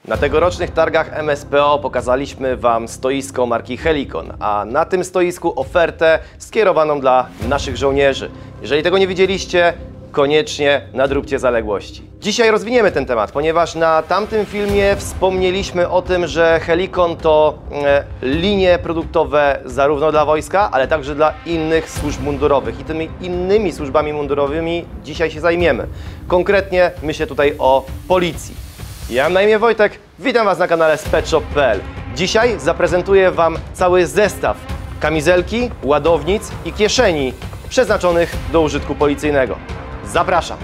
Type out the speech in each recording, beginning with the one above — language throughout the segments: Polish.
Na tegorocznych targach MSPO pokazaliśmy Wam stoisko marki Helikon, a na tym stoisku ofertę skierowaną dla naszych żołnierzy. Jeżeli tego nie widzieliście, koniecznie nadróbcie zaległości. Dzisiaj rozwiniemy ten temat, ponieważ na tamtym filmie wspomnieliśmy o tym, że Helikon to linie produktowe zarówno dla wojska, ale także dla innych służb mundurowych. I tymi innymi służbami mundurowymi dzisiaj się zajmiemy. Konkretnie myślę tutaj o policji. Ja mam na imię Wojtek, witam Was na kanale SpecShop.pl. Dzisiaj zaprezentuję Wam cały zestaw kamizelki, ładownic i kieszeni przeznaczonych do użytku policyjnego. Zapraszam!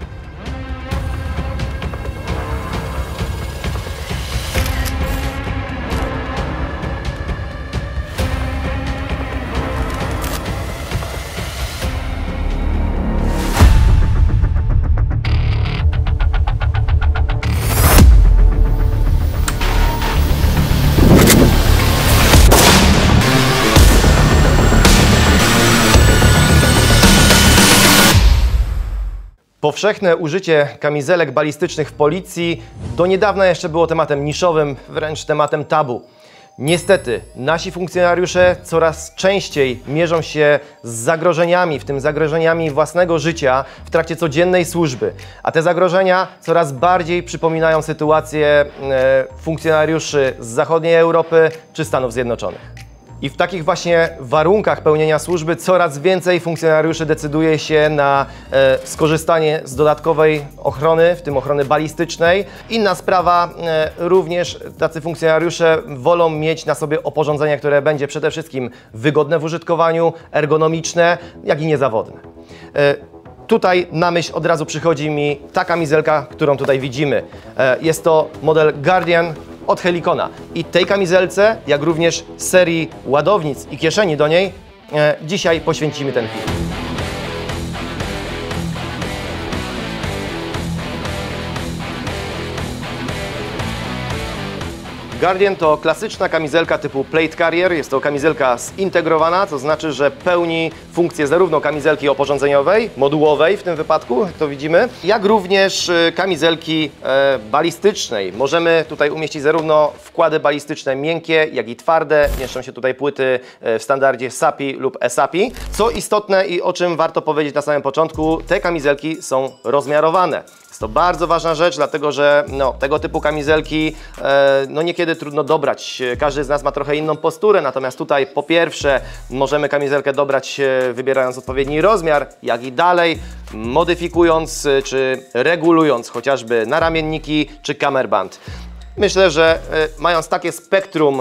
Powszechne użycie kamizelek balistycznych w policji do niedawna jeszcze było tematem niszowym, wręcz tematem tabu. Niestety, nasi funkcjonariusze coraz częściej mierzą się z zagrożeniami, w tym zagrożeniami własnego życia w trakcie codziennej służby. A te zagrożenia coraz bardziej przypominają sytuację funkcjonariuszy z zachodniej Europy czy Stanów Zjednoczonych. I w takich właśnie warunkach pełnienia służby coraz więcej funkcjonariuszy decyduje się na skorzystanie z dodatkowej ochrony, w tym ochrony balistycznej. Inna sprawa, również tacy funkcjonariusze wolą mieć na sobie oporządzenie, które będzie przede wszystkim wygodne w użytkowaniu, ergonomiczne, jak i niezawodne. Tutaj na myśl od razu przychodzi mi ta kamizelka, którą tutaj widzimy. Jest to model Guardian od Helikona. I tej kamizelce, jak również serii ładownic i kieszeni do niej, dzisiaj poświęcimy ten film. Guardian to klasyczna kamizelka typu plate carrier. Jest to kamizelka zintegrowana, co znaczy, że pełni funkcję zarówno kamizelki oporządzeniowej, modułowej w tym wypadku, jak to widzimy, jak również kamizelki balistycznej. Możemy tutaj umieścić zarówno wkłady balistyczne miękkie, jak i twarde. Mieszczą się tutaj płyty w standardzie SAPI lub ESAPI. Co istotne i o czym warto powiedzieć na samym początku, te kamizelki są rozmiarowane. Jest to bardzo ważna rzecz, dlatego że tego typu kamizelki niekiedy trudno dobrać. Każdy z nas ma trochę inną posturę, natomiast tutaj po pierwsze możemy kamizelkę dobrać wybierając odpowiedni rozmiar, jak i dalej modyfikując czy regulując chociażby naramienniki czy kamerband. Myślę, że mając takie spektrum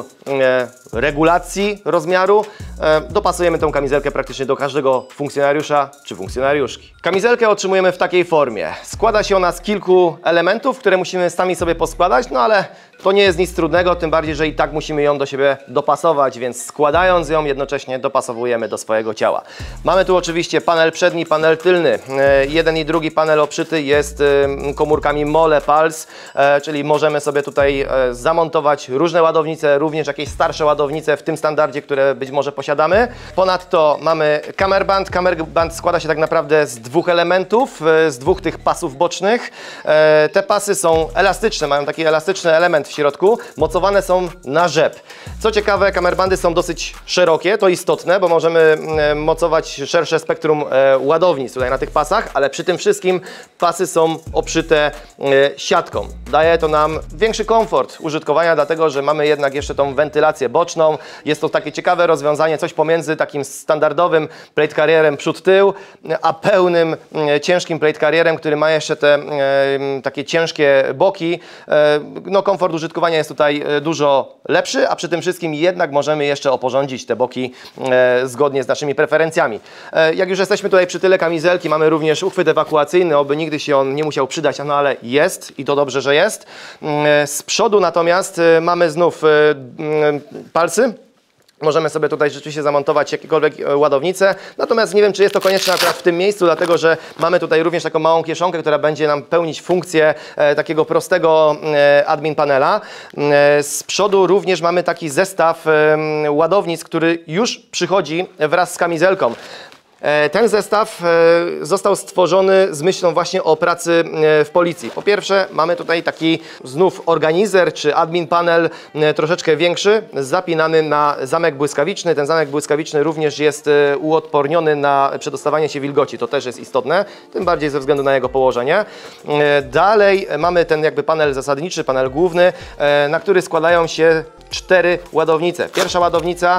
regulacji rozmiaru, dopasujemy tą kamizelkę praktycznie do każdego funkcjonariusza czy funkcjonariuszki. Kamizelkę otrzymujemy w takiej formie. Składa się ona z kilku elementów, które musimy sami sobie poskładać, ale to nie jest nic trudnego, tym bardziej, że i tak musimy ją do siebie dopasować, więc składając ją jednocześnie dopasowujemy do swojego ciała. Mamy tu oczywiście panel przedni, panel tylny. Jeden i drugi panel obszyty jest komórkami Mole Pulse, czyli możemy sobie tutaj zamontować różne ładownice, również jakieś starsze ładownice w tym standardzie, które być może posiadamy. Ponadto mamy kamerband. Kamerband składa się tak naprawdę z dwóch elementów, z dwóch tych pasów bocznych. Te pasy są elastyczne, mają taki elastyczny element w środku, mocowane są na rzep. Co ciekawe, kamerbandy są dosyć szerokie, to istotne, bo możemy mocować szersze spektrum ładownic tutaj na tych pasach, ale przy tym wszystkim pasy są obszyte siatką. Daje to nam większy komfort użytkowania, dlatego że mamy jednak jeszcze tą wentylację boczną. Jest to takie ciekawe rozwiązanie, coś pomiędzy takim standardowym plate carrierem przód-tył, a pełnym, ciężkim plate carrierem, który ma jeszcze te takie ciężkie boki. Komfort użytkowania jest tutaj dużo lepszy, a przy tym wszystkim jednak możemy jeszcze oporządzić te boki zgodnie z naszymi preferencjami. Jak już jesteśmy tutaj przy tyle kamizelki, mamy również uchwyt ewakuacyjny, oby nigdy się on nie musiał przydać, ale jest i to dobrze, że jest. Z przodu natomiast mamy znów palcy. Możemy sobie tutaj rzeczywiście zamontować jakiekolwiek ładownice, natomiast nie wiem, czy jest to konieczne akurat w tym miejscu, dlatego że mamy tutaj również taką małą kieszonkę, która będzie nam pełnić funkcję takiego prostego admin panela. Z przodu również mamy taki zestaw ładownic, który już przychodzi wraz z kamizelką. Ten zestaw został stworzony z myślą właśnie o pracy w policji. Po pierwsze, mamy tutaj taki znów organizer czy admin panel troszeczkę większy, zapinany na zamek błyskawiczny. Ten zamek błyskawiczny również jest uodporniony na przedostawanie się wilgoci. To też jest istotne, tym bardziej ze względu na jego położenie. Dalej mamy ten jakby panel zasadniczy, panel główny, na który składają się 4 ładownice. Pierwsza ładownica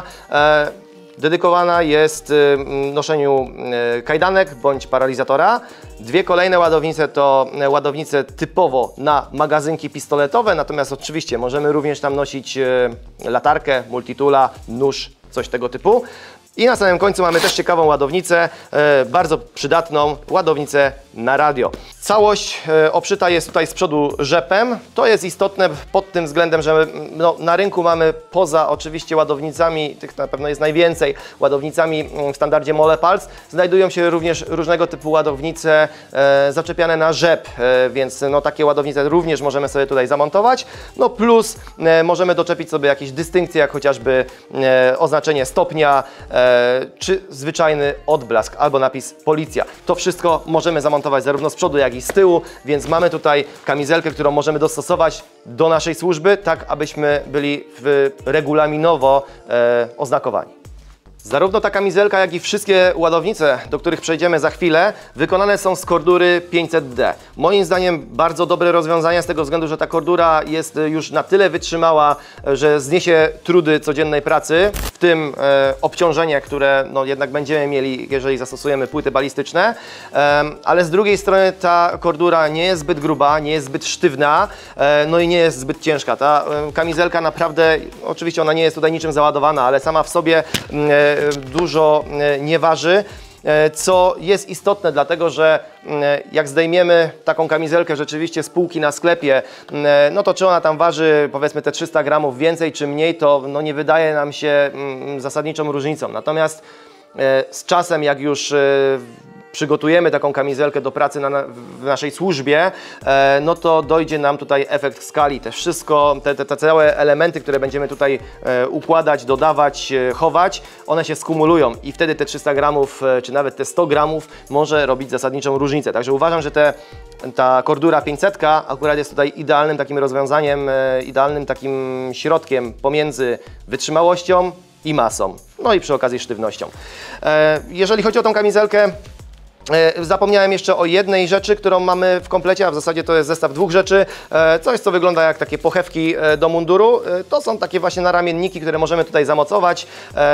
dedykowana jest noszeniu kajdanek bądź paralizatora. 2 kolejne ładownice to ładownice typowo na magazynki pistoletowe, natomiast oczywiście możemy również tam nosić latarkę, multitoola, nóż, coś tego typu. I na samym końcu mamy też ciekawą ładownicę, bardzo przydatną ładownicę na radio. Całość obszyta jest tutaj z przodu rzepem. To jest istotne pod tym względem, że no, na rynku mamy poza oczywiście ładownicami, tych na pewno jest najwięcej, ładownicami w standardzie Mole-Pulse, znajdują się również różnego typu ładownice zaczepiane na rzep, więc no, takie ładownice również możemy sobie tutaj zamontować. No plus możemy doczepić sobie jakieś dystynkcje, jak chociażby oznaczenie stopnia, czy zwyczajny odblask albo napis policja. To wszystko możemy zamontować zarówno z przodu, jak i z tyłu, więc mamy tutaj kamizelkę, którą możemy dostosować do naszej służby, tak abyśmy byli regulaminowo oznakowani. Zarówno ta kamizelka, jak i wszystkie ładownice, do których przejdziemy za chwilę, wykonane są z kordury 500D. Moim zdaniem bardzo dobre rozwiązanie z tego względu, że ta kordura jest już na tyle wytrzymała, że zniesie trudy codziennej pracy, w tym obciążenie, które no, jednak będziemy mieli, jeżeli zastosujemy płyty balistyczne, ale z drugiej strony ta kordura nie jest zbyt gruba, nie jest zbyt sztywna, no i nie jest zbyt ciężka. Ta kamizelka naprawdę, oczywiście ona nie jest tutaj niczym załadowana, ale sama w sobie dużo nie waży, co jest istotne, dlatego że jak zdejmiemy taką kamizelkę rzeczywiście z półki na sklepie, no to czy ona tam waży powiedzmy te 300 gramów więcej czy mniej, to no nie wydaje nam się zasadniczą różnicą. Natomiast z czasem, jak już przygotujemy taką kamizelkę do pracy w naszej służbie, no to dojdzie nam tutaj efekt skali. Te wszystko, te całe elementy, które będziemy tutaj układać, dodawać, chować, one się skumulują i wtedy te 300 gramów, czy nawet te 100 gramów może robić zasadniczą różnicę. Także uważam, że ta kordura 500 akurat jest tutaj idealnym takim rozwiązaniem, idealnym takim środkiem pomiędzy wytrzymałością i masą, no i przy okazji sztywnością. Jeżeli chodzi o tą kamizelkę, zapomniałem jeszcze o jednej rzeczy, którą mamy w komplecie, a w zasadzie to jest zestaw 2 rzeczy. Coś, co wygląda jak takie pochewki do munduru. To są takie właśnie naramienniki, które możemy tutaj zamocować.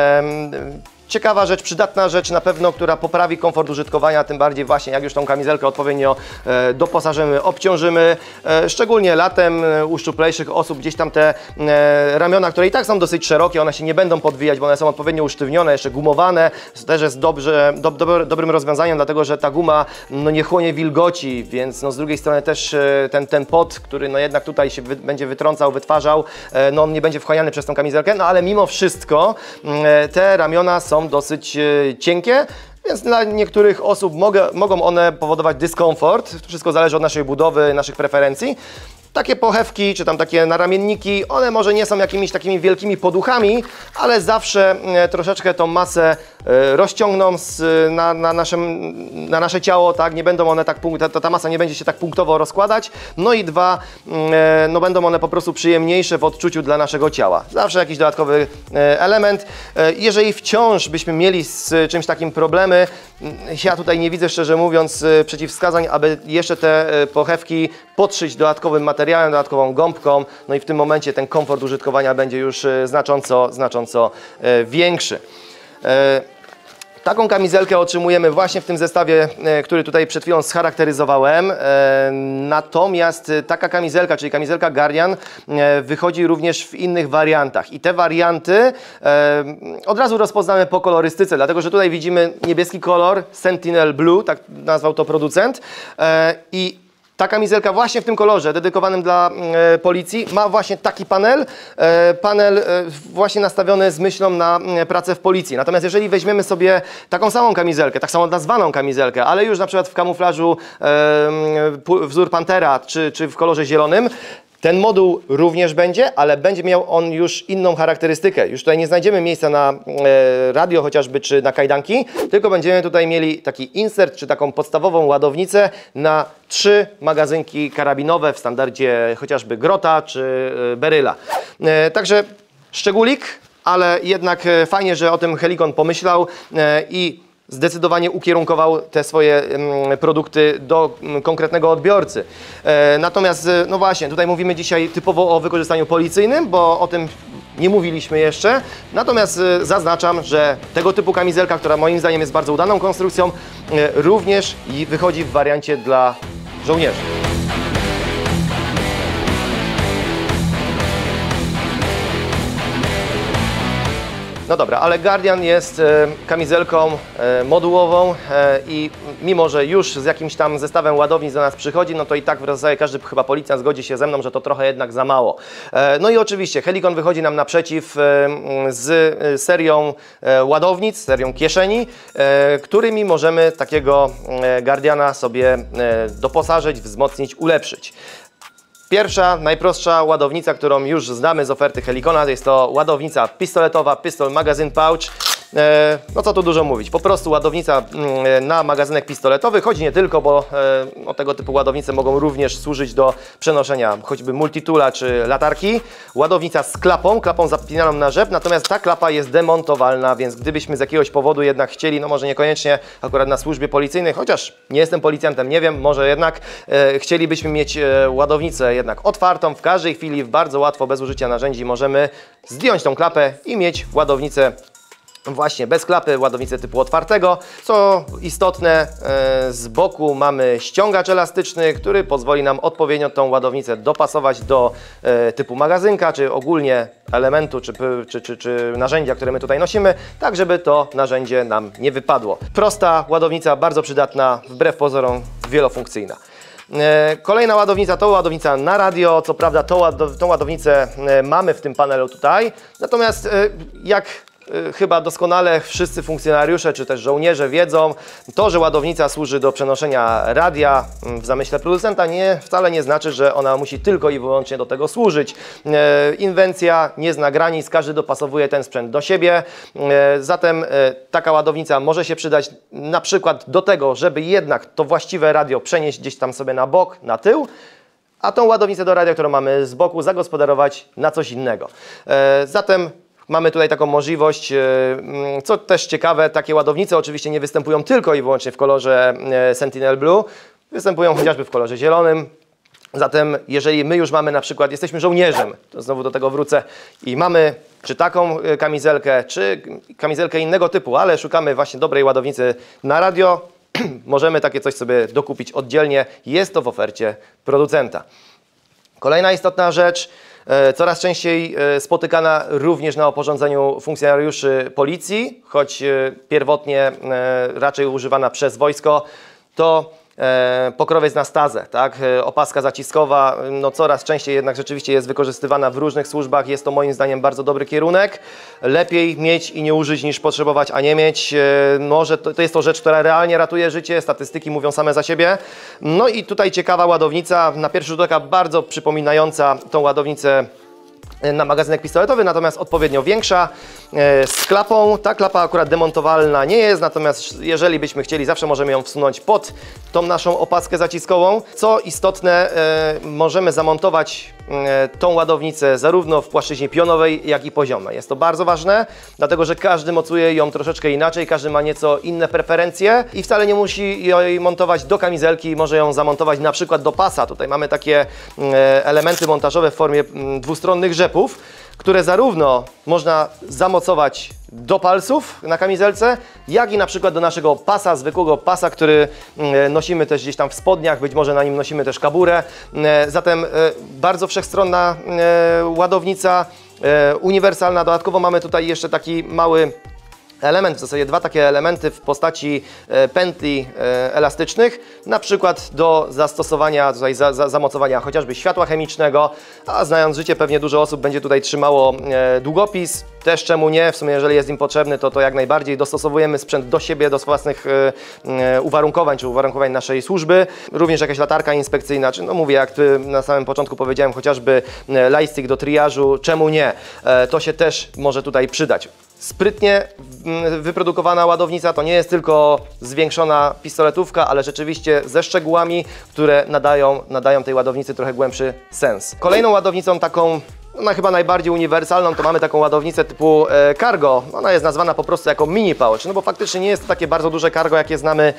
Ciekawa rzecz, przydatna rzecz na pewno, która poprawi komfort użytkowania, tym bardziej właśnie jak już tą kamizelkę odpowiednio doposażymy, obciążymy. Szczególnie latem u szczuplejszych osób gdzieś tam te ramiona, które i tak są dosyć szerokie, one się nie będą podwijać, bo one są odpowiednio usztywnione, jeszcze gumowane. To też jest dobrym rozwiązaniem, dlatego że ta guma no, nie chłonie wilgoci, więc no, z drugiej strony też ten pot, który no, jednak tutaj się będzie wytrącał, wytwarzał, no, on nie będzie wchłaniany przez tą kamizelkę, no ale mimo wszystko te ramiona są dosyć cienkie, więc dla niektórych osób mogą one powodować dyskomfort. Wszystko zależy od naszej budowy, naszych preferencji. Takie pochewki, czy tam takie naramienniki, one może nie są jakimiś takimi wielkimi poduchami, ale zawsze troszeczkę tą masę rozciągną na nasze ciało, tak? Nie będą one tak, ta masa nie będzie się tak punktowo rozkładać. No i 2, no będą one po prostu przyjemniejsze w odczuciu dla naszego ciała. Zawsze jakiś dodatkowy element. Jeżeli wciąż byśmy mieli z czymś takim problemy, ja tutaj nie widzę, szczerze mówiąc, przeciwwskazań, aby jeszcze te pochewki podszyć dodatkowym materiałem, dodatkową gąbką, no i w tym momencie ten komfort użytkowania będzie już znacząco większy. Taką kamizelkę otrzymujemy właśnie w tym zestawie, który tutaj przed chwilą scharakteryzowałem. Natomiast taka kamizelka, czyli kamizelka Guardian, wychodzi również w innych wariantach. I te warianty od razu rozpoznamy po kolorystyce, dlatego że tutaj widzimy niebieski kolor, Sentinel Blue, tak nazwał to producent. I ta kamizelka właśnie w tym kolorze, dedykowanym dla policji, ma właśnie taki panel właśnie nastawiony z myślą na pracę w policji. Natomiast jeżeli weźmiemy sobie taką samą kamizelkę, tak samo nazwaną kamizelkę, ale już na przykład w kamuflażu wzór Pantera, czy w kolorze zielonym, Ten moduł również będzie, ale będzie miał on już inną charakterystykę. Już tutaj nie znajdziemy miejsca na radio chociażby, czy na kajdanki, tylko będziemy tutaj mieli taki insert, czy taką podstawową ładownicę na 3 magazynki karabinowe w standardzie chociażby Grota, czy Beryla. Także szczególik, ale jednak fajnie, że o tym Helikon pomyślał i zdecydowanie ukierunkował te swoje produkty do konkretnego odbiorcy. Natomiast, no właśnie, tutaj mówimy dzisiaj typowo o wykorzystaniu policyjnym, bo o tym nie mówiliśmy jeszcze. Natomiast zaznaczam, że tego typu kamizelka, która moim zdaniem jest bardzo udaną konstrukcją, również wychodzi w wariancie dla żołnierzy. No dobra, ale Guardian jest kamizelką modułową i mimo, że już z jakimś tam zestawem ładownic do nas przychodzi, no to i tak w zasadzie każdy chyba policjant zgodzi się ze mną, że to trochę jednak za mało. No i oczywiście Helikon wychodzi nam naprzeciw z serią ładownic, serią kieszeni, którymi możemy takiego Guardiana sobie doposażyć, wzmocnić, ulepszyć. Pierwsza, najprostsza ładownica, którą już znamy z oferty Helikona, jest to ładownica pistoletowa, Pistol Magazine Pouch. No co tu dużo mówić, po prostu ładownica na magazynek pistoletowy, choć nie tylko, bo tego typu ładownice mogą również służyć do przenoszenia choćby multitoola czy latarki. Ładownica z klapą zapinaną na rzep, natomiast ta klapa jest demontowalna, więc gdybyśmy z jakiegoś powodu jednak chcieli, no może niekoniecznie akurat na służbie policyjnej, chociaż nie jestem policjantem, nie wiem, może jednak chcielibyśmy mieć ładownicę jednak otwartą, w każdej chwili bardzo łatwo, bez użycia narzędzi możemy zdjąć tą klapę i mieć ładownicę właśnie bez klapy, ładownicę typu otwartego. Co istotne, z boku mamy ściągacz elastyczny, który pozwoli nam odpowiednio tą ładownicę dopasować do typu magazynka, czy ogólnie elementu, czy narzędzia, które my tutaj nosimy, tak żeby to narzędzie nam nie wypadło. Prosta ładownica, bardzo przydatna, wbrew pozorom wielofunkcyjna. Kolejna ładownica to ładownica na radio. Co prawda tą ładownicę mamy w tym panelu tutaj, natomiast jak chyba doskonale wszyscy funkcjonariusze czy też żołnierze wiedzą, to, że ładownica służy do przenoszenia radia w zamyśle producenta wcale nie znaczy, że ona musi tylko i wyłącznie do tego służyć. Inwencja nie zna granic, każdy dopasowuje ten sprzęt do siebie, zatem taka ładownica może się przydać na przykład do tego, żeby jednak to właściwe radio przenieść gdzieś tam sobie na bok, na tył, a tą ładownicę do radia, którą mamy z boku, zagospodarować na coś innego. Zatem mamy tutaj taką możliwość, co też ciekawe, takie ładownice oczywiście nie występują tylko i wyłącznie w kolorze Sentinel Blue, występują chociażby w kolorze zielonym. Zatem jeżeli my już mamy na przykład, jesteśmy żołnierzem, to znowu do tego wrócę, i mamy czy taką kamizelkę, czy kamizelkę innego typu, ale szukamy właśnie dobrej ładownicy na radio, możemy takie coś sobie dokupić oddzielnie, jest to w ofercie producenta. Kolejna istotna rzecz, coraz częściej spotykana również na oporządzeniu funkcjonariuszy policji, choć pierwotnie raczej używana przez wojsko, to pokrowiec na stazę, tak? Opaska zaciskowa, no coraz częściej jednak rzeczywiście jest wykorzystywana w różnych służbach, jest to moim zdaniem bardzo dobry kierunek. Lepiej mieć i nie użyć niż potrzebować, a nie mieć. Może to jest to rzecz, która realnie ratuje życie, statystyki mówią same za siebie. No i tutaj ciekawa ładownica, na pierwszy rzut oka bardzo przypominająca tą ładownicę na magazynek pistoletowy, natomiast odpowiednio większa, z klapą. Ta klapa akurat demontowalna nie jest, natomiast jeżeli byśmy chcieli, zawsze możemy ją wsunąć pod tą naszą opaskę zaciskową. Co istotne, możemy zamontować tą ładownicę zarówno w płaszczyźnie pionowej, jak i poziomej. Jest to bardzo ważne, dlatego że każdy mocuje ją troszeczkę inaczej, każdy ma nieco inne preferencje i wcale nie musi jej montować do kamizelki, może ją zamontować na przykład do pasa. Tutaj mamy takie elementy montażowe w formie dwustronnych rzepów, które zarówno można zamocować do palców na kamizelce, jak i na przykład do naszego pasa, zwykłego pasa, który nosimy też gdzieś tam w spodniach, być może na nim nosimy też kaburę. Zatem bardzo wszechstronna ładownica, uniwersalna. Dodatkowo mamy tutaj jeszcze taki mały element, w zasadzie dwa takie elementy w postaci pętli elastycznych, na przykład do zastosowania, tutaj zamocowania chociażby światła chemicznego, a znając życie pewnie dużo osób będzie tutaj trzymało długopis, też czemu nie, w sumie jeżeli jest im potrzebny, to jak najbardziej dostosowujemy sprzęt do siebie, do własnych uwarunkowań, czy uwarunkowań naszej służby, również jakaś latarka inspekcyjna, czy no mówię, jak na samym początku powiedziałem, chociażby lightstick do triażu, czemu nie, to się też może tutaj przydać. Sprytnie wyprodukowana ładownica to nie jest tylko zwiększona pistoletówka, ale rzeczywiście ze szczegółami, które nadają tej ładownicy trochę głębszy sens. Kolejną ładownicą taką, no chyba najbardziej uniwersalną, to mamy taką ładownicę typu cargo. Ona jest nazwana po prostu jako mini pouch, no bo faktycznie nie jest to takie bardzo duże cargo, jakie znamy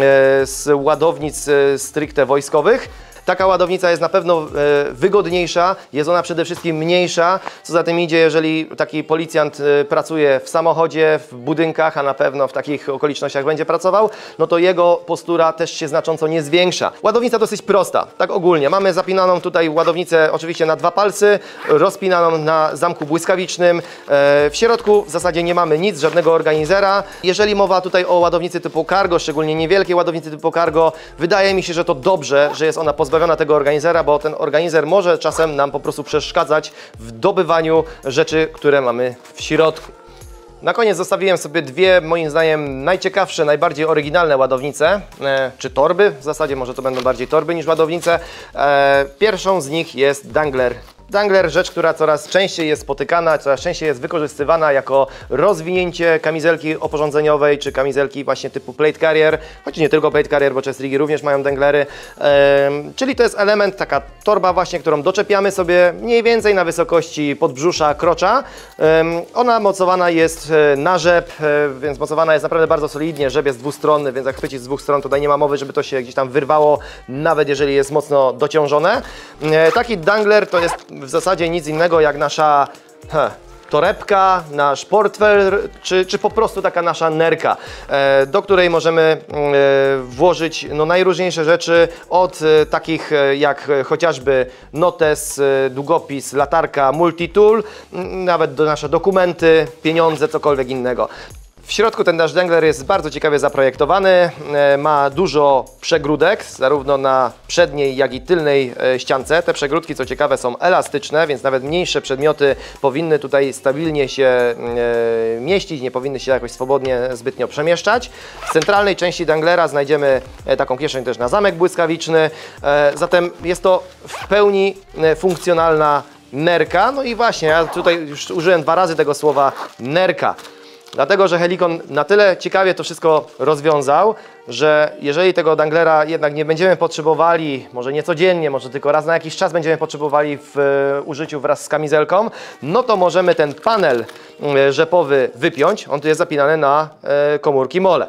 z ładownic stricte wojskowych. Taka ładownica jest na pewno wygodniejsza, jest ona przede wszystkim mniejsza. Co za tym idzie, jeżeli taki policjant pracuje w samochodzie, w budynkach, a na pewno w takich okolicznościach będzie pracował, no to jego postura też się znacząco nie zwiększa. Ładownica dosyć prosta, tak ogólnie. Mamy zapinaną tutaj ładownicę oczywiście na 2 palce, rozpinaną na zamku błyskawicznym. W środku w zasadzie nie mamy nic, żadnego organizera. Jeżeli mowa tutaj o ładownicy typu cargo, szczególnie niewielkiej ładownicy typu cargo, wydaje mi się, że to dobrze, że jest ona pozbawiona tego organizera, bo ten organizer może czasem nam po prostu przeszkadzać w dobywaniu rzeczy, które mamy w środku. Na koniec zostawiłem sobie dwie, moim zdaniem, najciekawsze, najbardziej oryginalne ładownice, czy torby, w zasadzie może to będą bardziej torby niż ładownice. Pierwszą z nich jest dangler. Dangler, rzecz, która coraz częściej jest spotykana, coraz częściej jest wykorzystywana jako rozwinięcie kamizelki oporządzeniowej, czy kamizelki właśnie typu plate carrier, choć nie tylko plate carrier, bo chestrigi również mają danglery. Czyli to jest element, taka torba właśnie, którą doczepiamy sobie mniej więcej na wysokości podbrzusza, krocza. Ona mocowana jest na rzep, więc mocowana jest naprawdę bardzo solidnie, rzep jest dwustronny, więc jak chwycić z 2 stron, tutaj nie ma mowy, żeby to się gdzieś tam wyrwało, nawet jeżeli jest mocno dociążone. Taki dangler to jest w zasadzie nic innego jak nasza torebka, nasz portfel, czy po prostu taka nasza nerka, do której możemy włożyć no, najróżniejsze rzeczy, od takich jak chociażby notes, długopis, latarka, multitool, nawet do nasze dokumenty, pieniądze, cokolwiek innego. W środku ten nasz dangler jest bardzo ciekawie zaprojektowany, ma dużo przegródek, zarówno na przedniej, jak i tylnej ściance. Te przegródki, co ciekawe, są elastyczne, więc nawet mniejsze przedmioty powinny tutaj stabilnie się mieścić, nie powinny się jakoś swobodnie zbytnio przemieszczać. W centralnej części danglera znajdziemy taką kieszeń też na zamek błyskawiczny, zatem jest to w pełni funkcjonalna nerka. No i właśnie, ja tutaj już użyłem 2 razy tego słowa nerka. Dlatego, że Helikon na tyle ciekawie to wszystko rozwiązał, że jeżeli tego danglera jednak nie będziemy potrzebowali, może nie codziennie, może tylko raz na jakiś czas będziemy potrzebowali w użyciu wraz z kamizelką, no to możemy ten panel rzepowy wypiąć, on tu jest zapinany na komórki mole.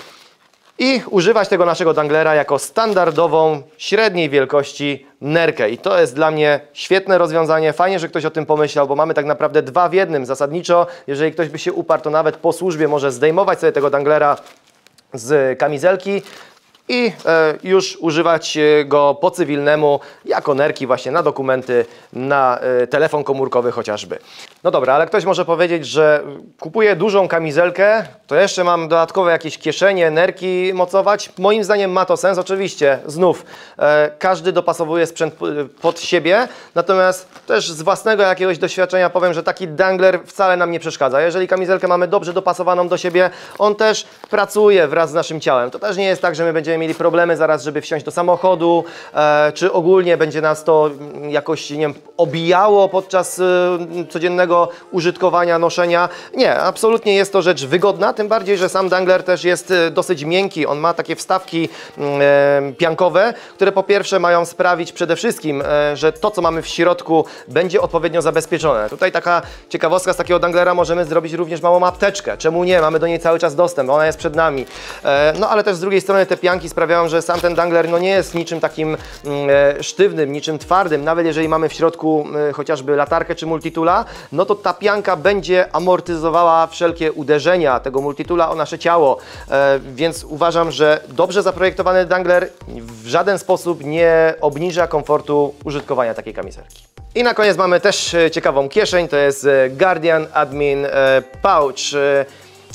I używać tego naszego danglera jako standardową, średniej wielkości nerkę. I to jest dla mnie świetne rozwiązanie. Fajnie, że ktoś o tym pomyślał, bo mamy tak naprawdę 2 w 1. Zasadniczo, jeżeli ktoś by się uparł, to nawet po służbie może zdejmować sobie tego danglera z kamizelki i już używać go po cywilnemu jako nerki właśnie na dokumenty, na telefon komórkowy chociażby. No dobra, ale ktoś może powiedzieć, że kupuję dużą kamizelkę, to jeszcze mam dodatkowe jakieś kieszenie, nerki mocować. Moim zdaniem ma to sens, oczywiście, znów każdy dopasowuje sprzęt pod siebie, natomiast też z własnego jakiegoś doświadczenia powiem, że taki dangler wcale nam nie przeszkadza. Jeżeli kamizelkę mamy dobrze dopasowaną do siebie, on też pracuje wraz z naszym ciałem. To też nie jest tak, że my będziemy mieli problemy zaraz, żeby wsiąść do samochodu, czy ogólnie będzie nas to jakoś, nie wiem, obijało podczas codziennego użytkowania, noszenia. Nie, absolutnie jest to rzecz wygodna, tym bardziej, że sam dangler też jest dosyć miękki. On ma takie wstawki piankowe, które po pierwsze mają sprawić przede wszystkim, że to, co mamy w środku, będzie odpowiednio zabezpieczone. Tutaj taka ciekawostka, z takiego danglera możemy zrobić również małą apteczkę. Czemu nie? Mamy do niej cały czas dostęp, ona jest przed nami. No ale też z drugiej strony te pianki sprawiają, że sam ten dangler no, nie jest niczym takim sztywnym, niczym twardym. Nawet jeżeli mamy w środku chociażby latarkę czy multitoola, no to ta pianka będzie amortyzowała wszelkie uderzenia tego multitoola o nasze ciało. Więc uważam, że dobrze zaprojektowany dangler w żaden sposób nie obniża komfortu użytkowania takiej kamizelki. I na koniec mamy też ciekawą kieszeń, to jest Guardian Admin Pouch.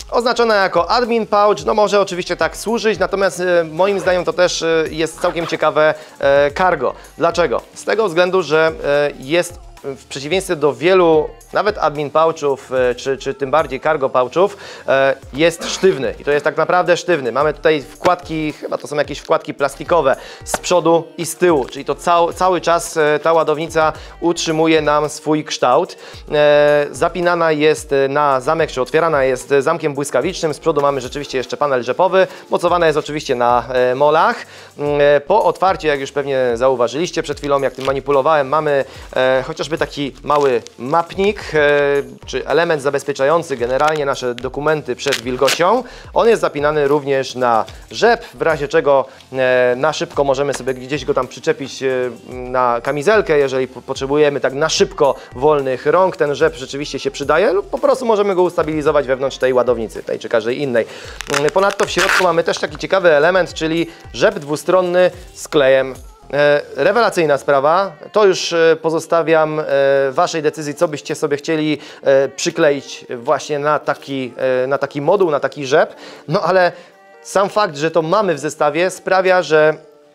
Oznaczona jako admin pouch, no może oczywiście tak służyć, natomiast moim zdaniem to też jest całkiem ciekawe cargo. Dlaczego? Z tego względu, że jest w przeciwieństwie do wielu, nawet admin pouchów, czy tym bardziej cargo pouchów, jest sztywny i to jest tak naprawdę sztywny. Mamy tutaj wkładki, chyba to są jakieś wkładki plastikowe z przodu i z tyłu, czyli to cały czas ta ładownica utrzymuje nam swój kształt. Zapinana jest na zamek, czy otwierana jest zamkiem błyskawicznym. Z przodu mamy rzeczywiście jeszcze panel rzepowy, mocowana jest oczywiście na molach. Po otwarciu, jak już pewnie zauważyliście przed chwilą, jak tym manipulowałem, mamy chociażby taki mały mapnik, czy element zabezpieczający generalnie nasze dokumenty przed wilgocią. On jest zapinany również na rzep, w razie czego na szybko możemy sobie gdzieś go tam przyczepić na kamizelkę, jeżeli potrzebujemy tak na szybko wolnych rąk. Ten rzep rzeczywiście się przydaje lub po prostu możemy go ustabilizować wewnątrz tej ładownicy, tej czy każdej innej. Ponadto w środku mamy też taki ciekawy element, czyli rzep dwustronny z klejem. Rewelacyjna sprawa, to już pozostawiam Waszej decyzji, co byście sobie chcieli przykleić właśnie na taki moduł, na taki rzep. No ale sam fakt, że to mamy w zestawie sprawia, że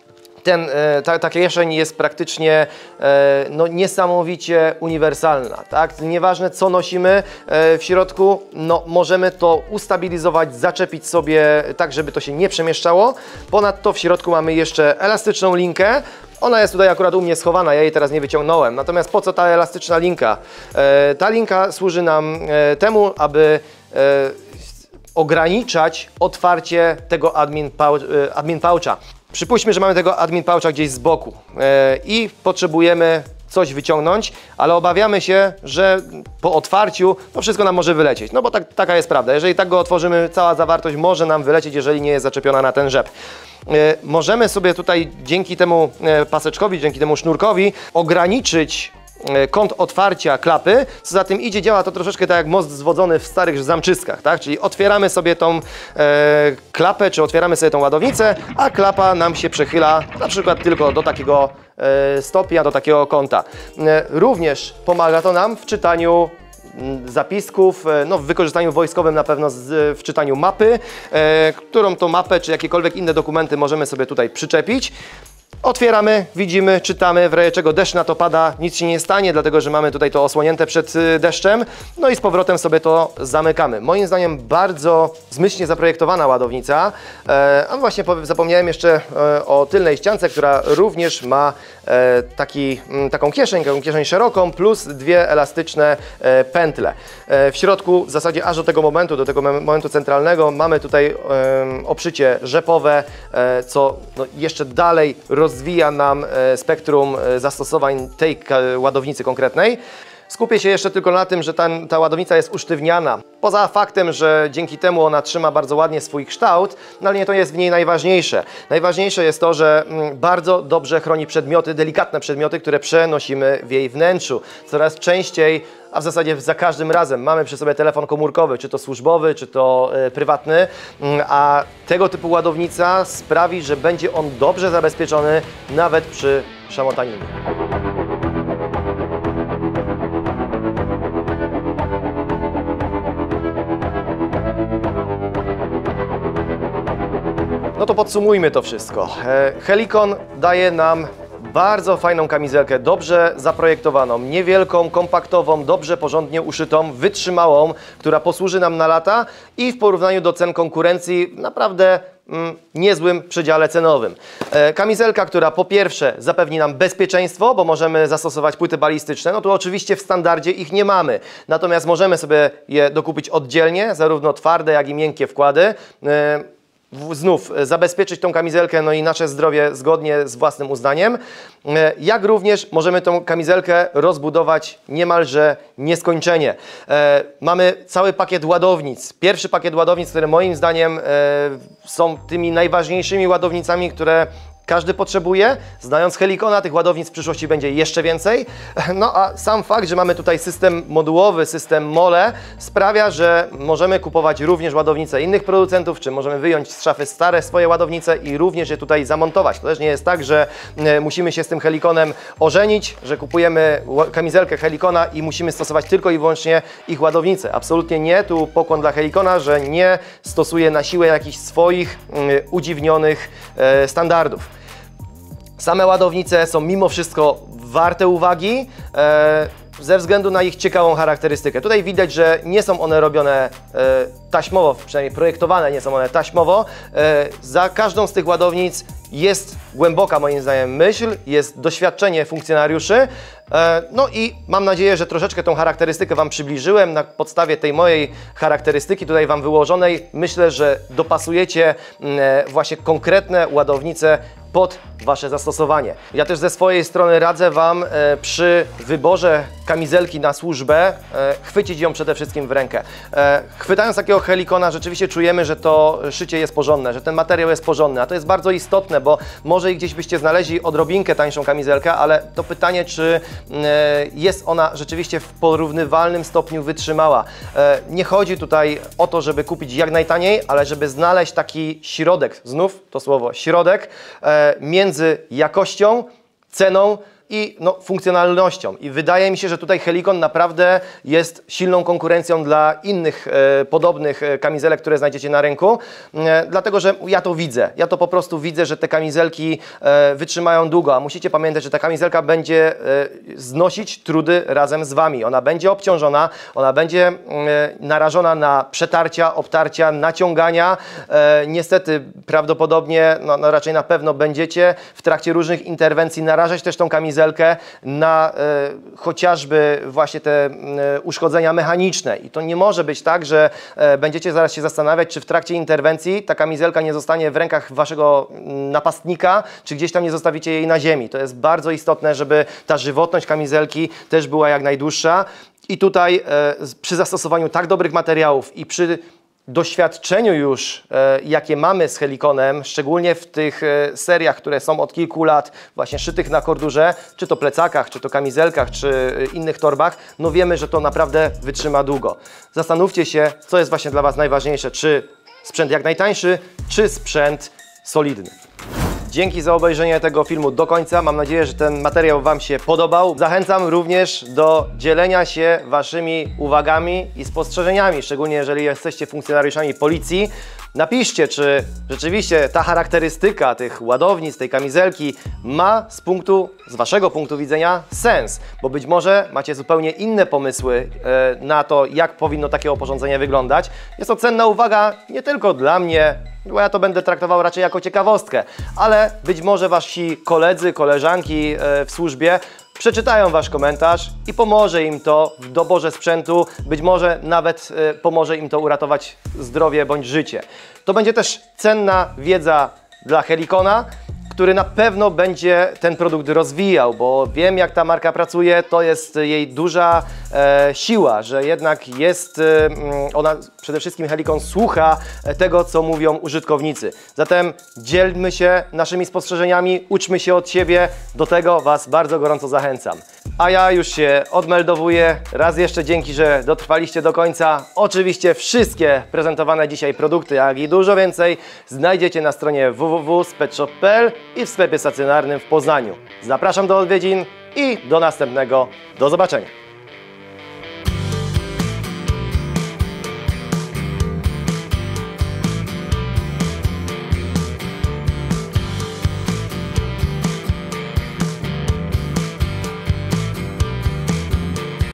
ta kieszeń jest praktycznie no, niesamowicie uniwersalna. Tak? Nieważne co nosimy w środku, no, możemy to ustabilizować, zaczepić sobie tak, żeby to się nie przemieszczało. Ponadto w środku mamy jeszcze elastyczną linkę. Ona jest tutaj akurat u mnie schowana, ja jej teraz nie wyciągnąłem. Natomiast po co ta elastyczna linka? Ta linka służy nam temu, aby ograniczać otwarcie tego admin poucha. Przypuśćmy, że mamy tego admin poucha gdzieś z boku i potrzebujemy coś wyciągnąć, ale obawiamy się, że po otwarciu to wszystko nam może wylecieć. No bo taka jest prawda. Jeżeli tak go otworzymy, cała zawartość może nam wylecieć, jeżeli nie jest zaczepiona na ten rzep. Możemy sobie tutaj dzięki temu paseczkowi, dzięki temu sznurkowi ograniczyć kąt otwarcia klapy. Co za tym idzie, działa to troszeczkę tak jak most zwodzony w starych zamczystkach, tak? Czyli otwieramy sobie tą klapę, czy otwieramy sobie tą ładownicę, a klapa nam się przechyla na przykład tylko do takiego stopnia, do takiego kąta. Również pomaga to nam w czytaniu zapisków, no w wykorzystaniu wojskowym na pewno w czytaniu mapy, którą to mapę, czy jakiekolwiek inne dokumenty możemy sobie tutaj przyczepić. Otwieramy, widzimy, czytamy, w razie czego deszcz na to pada, nic się nie stanie, dlatego że mamy tutaj to osłonięte przed deszczem, no i z powrotem sobie to zamykamy. Moim zdaniem bardzo zmyślnie zaprojektowana ładownica, a właśnie zapomniałem jeszcze o tylnej ściance, która również ma taką kieszeń szeroką plus dwie elastyczne pętle. W środku w zasadzie aż do tego momentu centralnego mamy tutaj obszycie rzepowe, co no, jeszcze dalej rozwija nam spektrum zastosowań tej ładownicy konkretnej. Skupię się jeszcze tylko na tym, że ta ładownica jest usztywniana. Poza faktem, że dzięki temu ona trzyma bardzo ładnie swój kształt, no ale nie to jest w niej najważniejsze. Najważniejsze jest to, że bardzo dobrze chroni przedmioty, delikatne przedmioty, które przenosimy w jej wnętrzu. Coraz częściej, a w zasadzie za każdym razem mamy przy sobie telefon komórkowy, czy to służbowy, czy to prywatny, a tego typu ładownica sprawi, że będzie on dobrze zabezpieczony nawet przy szamotaninie. No to podsumujmy to wszystko. Helikon daje nam bardzo fajną kamizelkę, dobrze zaprojektowaną, niewielką, kompaktową, dobrze, porządnie uszytą, wytrzymałą, która posłuży nam na lata i w porównaniu do cen konkurencji naprawdę niezłym przedziale cenowym. Kamizelka, która po pierwsze zapewni nam bezpieczeństwo, bo możemy zastosować płyty balistyczne, no tu oczywiście w standardzie ich nie mamy, natomiast możemy sobie je dokupić oddzielnie, zarówno twarde, jak i miękkie wkłady. Znów zabezpieczyć tą kamizelkę, no i nasze zdrowie zgodnie z własnym uznaniem. Jak również możemy tą kamizelkę rozbudować niemalże nieskończenie. Mamy cały pakiet ładownic. Pierwszy pakiet ładownic, które moim zdaniem są tymi najważniejszymi ładownicami, które każdy potrzebuje. Znając Helikona, tych ładownic w przyszłości będzie jeszcze więcej. No a sam fakt, że mamy tutaj system modułowy, system MOLE sprawia, że możemy kupować również ładownice innych producentów, czy możemy wyjąć z szafy stare swoje ładownice i również je tutaj zamontować. To też nie jest tak, że musimy się z tym Helikonem ożenić, że kupujemy kamizelkę Helikona i musimy stosować tylko i wyłącznie ich ładownice. Absolutnie nie. Tu pokłon dla Helikona, że nie stosuje na siłę jakichś swoich udziwnionych standardów. Same ładownice są mimo wszystko warte uwagi ze względu na ich ciekawą charakterystykę. Tutaj widać, że nie są one robione taśmowo, przynajmniej projektowane nie są one taśmowo. Za każdą z tych ładownic jest głęboka, moim zdaniem, myśl, jest doświadczenie funkcjonariuszy. No i mam nadzieję, że troszeczkę tą charakterystykę Wam przybliżyłem. Na podstawie tej mojej charakterystyki tutaj Wam wyłożonej, myślę, że dopasujecie właśnie konkretne ładownice pod Wasze zastosowanie. Ja też ze swojej strony radzę Wam przy wyborze kamizelki na służbę chwycić ją przede wszystkim w rękę. Chwytając takiego Helikona rzeczywiście czujemy, że to szycie jest porządne, że ten materiał jest porządny, a to jest bardzo istotne, bo może i gdzieś byście znaleźli odrobinkę tańszą kamizelkę, ale to pytanie, czy jest ona rzeczywiście w porównywalnym stopniu wytrzymała. Nie chodzi tutaj o to, żeby kupić jak najtaniej, ale żeby znaleźć taki środek, znów to słowo środek, między jakością, ceną i funkcjonalnością. I wydaje mi się, że tutaj Helikon naprawdę jest silną konkurencją dla innych podobnych kamizelek, które znajdziecie na rynku, dlatego że ja to widzę. Ja to po prostu widzę, że te kamizelki wytrzymają długo, a musicie pamiętać, że ta kamizelka będzie znosić trudy razem z Wami. Ona będzie obciążona, ona będzie narażona na przetarcia, obtarcia, naciągania. Niestety prawdopodobnie, raczej na pewno będziecie w trakcie różnych interwencji narażać też tą kamizelkę na chociażby właśnie te uszkodzenia mechaniczne. I to nie może być tak, że będziecie zaraz się zastanawiać, czy w trakcie interwencji ta kamizelka nie zostanie w rękach Waszego napastnika, czy gdzieś tam nie zostawicie jej na ziemi. To jest bardzo istotne, żeby ta żywotność kamizelki też była jak najdłuższa. I tutaj przy zastosowaniu tak dobrych materiałów i przy doświadczeniu już, jakie mamy z Helikonem, szczególnie w tych seriach, które są od kilku lat właśnie szytych na kordurze, czy to plecakach, czy to kamizelkach, czy innych torbach, no wiemy, że to naprawdę wytrzyma długo. Zastanówcie się, co jest właśnie dla Was najważniejsze, czy sprzęt jak najtańszy, czy sprzęt solidny. Dzięki za obejrzenie tego filmu do końca. Mam nadzieję, że ten materiał Wam się podobał. Zachęcam również do dzielenia się Waszymi uwagami i spostrzeżeniami, szczególnie jeżeli jesteście funkcjonariuszami policji. Napiszcie, czy rzeczywiście ta charakterystyka tych ładownic, tej kamizelki ma z Waszego punktu widzenia sens, bo być może macie zupełnie inne pomysły na to, jak powinno takie oporządzenie wyglądać. Jest to cenna uwaga nie tylko dla mnie, bo ja to będę traktował raczej jako ciekawostkę, ale być może Wasi koledzy, koleżanki w służbie przeczytają Wasz komentarz i pomoże im to w doborze sprzętu, być może nawet pomoże im to uratować zdrowie bądź życie. To będzie też cenna wiedza dla Helikona, który na pewno będzie ten produkt rozwijał, bo wiem, jak ta marka pracuje, to jest jej duża siła, że jednak jest ona, przede wszystkim Helikon słucha tego, co mówią użytkownicy. Zatem dzielmy się naszymi spostrzeżeniami, uczmy się od siebie, do tego Was bardzo gorąco zachęcam. A ja już się odmeldowuję. Raz jeszcze dzięki, że dotrwaliście do końca. Oczywiście wszystkie prezentowane dzisiaj produkty, jak i dużo więcej, znajdziecie na stronie www.spetshop.pl i w sklepie stacjonarnym w Poznaniu. Zapraszam do odwiedzin i do następnego. Do zobaczenia.